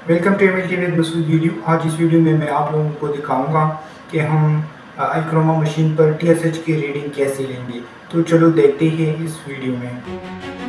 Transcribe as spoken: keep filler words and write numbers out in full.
Welcome to M T with Masood video. आज इस video में मैं आप लोगों को दिखाऊंगा कि हम आईक्रोमा मशीन पर टी एस एच की रीडिंग कैसे लेंगे। तो चलो देखते हैं इस वीडियो में।